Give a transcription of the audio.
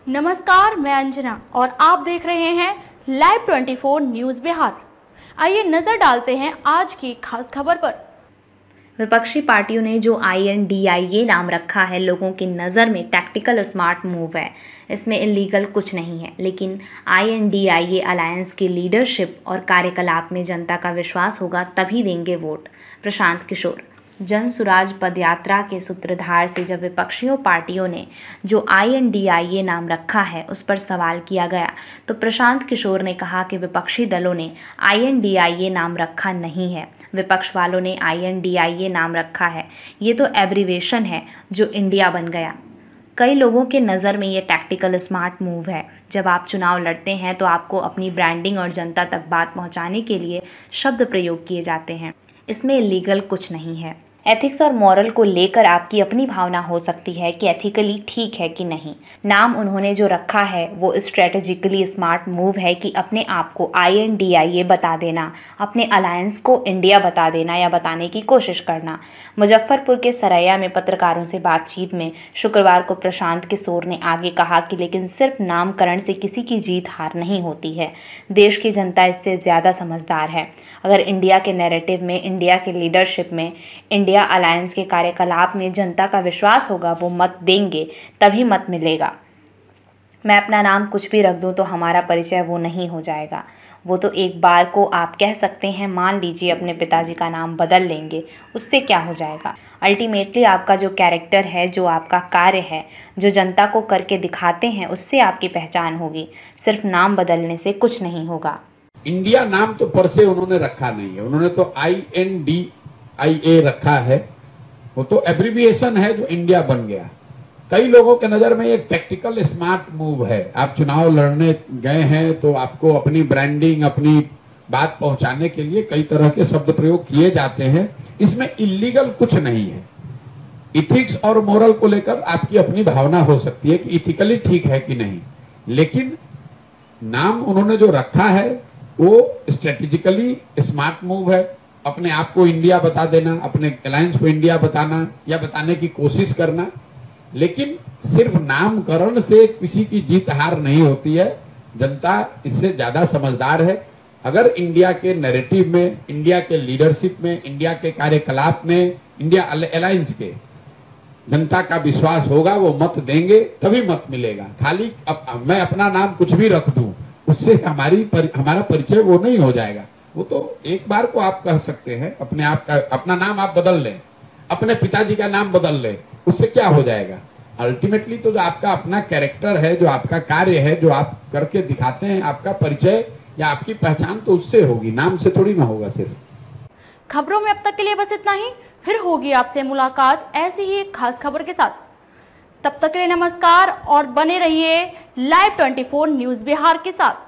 नमस्कार, मैं अंजना और आप देख रहे हैं लाइव 24 न्यूज बिहार। आइए नजर डालते हैं आज की खास खबर पर। विपक्षी पार्टियों ने जो INDIA नाम रखा है, लोगों की नज़र में टैक्टिकल स्मार्ट मूव है। इसमें इलीगल कुछ नहीं है, लेकिन INDIA अलायंस की लीडरशिप और कार्यकलाप में जनता का विश्वास होगा तभी देंगे वोट। प्रशांत किशोर। जन सुराज पदयात्रा के सूत्रधार से जब विपक्षियों पार्टियों ने जो INDIA नाम रखा है उस पर सवाल किया गया तो प्रशांत किशोर ने कहा कि विपक्षी दलों ने INDIA नाम रखा नहीं है, विपक्ष वालों ने INDIA नाम रखा है। ये तो एब्रीवेशन है जो इंडिया बन गया। कई लोगों के नज़र में ये टैक्टिकल स्मार्ट मूव है। जब आप चुनाव लड़ते हैं तो आपको अपनी ब्रांडिंग और जनता तक बात पहुंचाने के लिए शब्द प्रयोग किए जाते हैं। इसमें इलीगल कुछ नहीं है। एथिक्स और मॉरल को लेकर आपकी अपनी भावना हो सकती है कि एथिकली ठीक है कि नहीं। नाम उन्होंने जो रखा है वो स्ट्रेटेजिकली स्मार्ट मूव है कि अपने आप को INDIA बता देना, अपने अलायंस को इंडिया बता देना या बताने की कोशिश करना। मुजफ्फरपुर के सरैया में पत्रकारों से बातचीत में शुक्रवार को प्रशांत किशोर ने आगे कहा कि लेकिन सिर्फ नामकरण से किसी की जीत हार नहीं होती है। देश की जनता इससे ज़्यादा समझदार है। अगर इंडिया के नैरेटिव में, इंडिया के लीडरशिप में, इंडिया अलायंस के कार्यकलाप में जनता का विश्वास होगा, वो मत देंगे तभी मत मिलेगा। मैं अपना नाम कुछ भी रख दूं तो हमारा परिचय वो नहीं हो जाएगा। वो तो एक बार को आप कह सकते हैं, मान लीजिए अपने पिताजी का नाम बदल लेंगे, उससे क्या हो जाएगा। अल्टीमेटली आपका जो कैरेक्टर है, जो आपका कार्य है, जो जनता को करके दिखाते हैं, उससे आपकी पहचान होगी। सिर्फ नाम बदलने से कुछ नहीं होगा। इंडिया नाम तो पर से उन्होंने रखा नहीं है, उन्होंने तो INDIA रखा है। वो तो एब्रिविएशन है जो इंडिया बन गया। कई लोगों के नजर में ये टैक्टिकल स्मार्ट मूव है। आप चुनाव लड़ने गए हैं तो आपको अपनी ब्रांडिंग, अपनी बात पहुंचाने के लिए कई तरह के शब्द प्रयोग किए जाते हैं। इसमें इलीगल कुछ नहीं है। इथिक्स और मोरल को लेकर आपकी अपनी भावना हो सकती है कि इथिकली ठीक है कि नहीं, लेकिन नाम उन्होंने जो रखा है वो स्ट्रेटेजिकली स्मार्ट मूव है। अपने आप को इंडिया बता देना, अपने अलायंस को इंडिया बताना या बताने की कोशिश करना, लेकिन सिर्फ नामकरण से किसी की जीत हार नहीं होती है। जनता इससे ज्यादा समझदार है। अगर इंडिया के नैरेटिव में, इंडिया के लीडरशिप में, इंडिया के कार्यकलाप में, इंडिया अलायंस के जनता का विश्वास होगा, वो मत देंगे तभी मत मिलेगा। खाली मैं अपना नाम कुछ भी रख दूं उससे हमारा परिचय वो नहीं हो जाएगा। वो तो एक बार को आप कह सकते हैं, अपने आप का अपना नाम आप बदल लें, अपने पिताजी का नाम बदल लें, उससे क्या हो जाएगा। अल्टीमेटली तो जो आपका अपना कैरेक्टर है, जो आपका कार्य है, जो आप करके दिखाते हैं, आपका परिचय या आपकी पहचान तो उससे होगी, नाम से थोड़ी ना होगा। सिर्फ खबरों में अब तक के लिए बस इतना ही। फिर होगी आपसे मुलाकात ऐसी ही एक खास खबर के साथ। तब तक के लिए नमस्कार और बने रहिए लाइव 24 न्यूज बिहार के साथ।